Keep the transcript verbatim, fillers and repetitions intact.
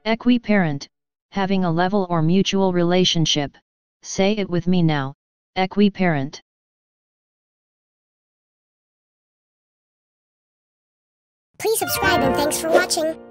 Equiparent, having a level or mutual relationship. Say it with me now, equiparent. Please subscribe and thanks for watching.